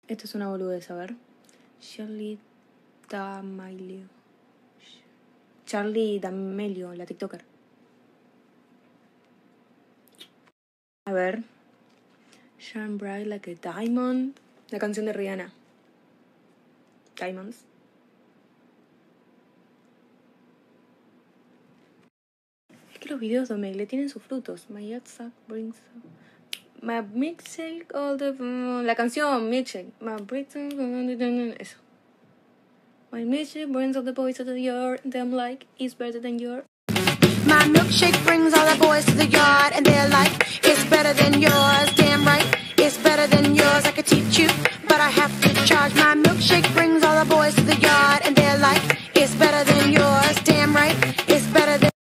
Esto es una boludez, a ver. Charlie D'Amelio, la TikToker. A ver. Shine Bright Like a Diamond. La canción de Rihanna. Diamonds. Es que los videos de Omegle tienen sus frutos. My Yacht brings my milkshake all the... La canción Milkshake. Eso. My milkshake brings all the boys to the yard, and them like, it's better than yours. My milkshake brings all the boys to the yard, and they're like, it's better than yours. Damn right, it's better than yours. I could teach you, but I have to charge. My milkshake brings all the boys to the yard, and they're like, it's better than yours. Damn right, it's better than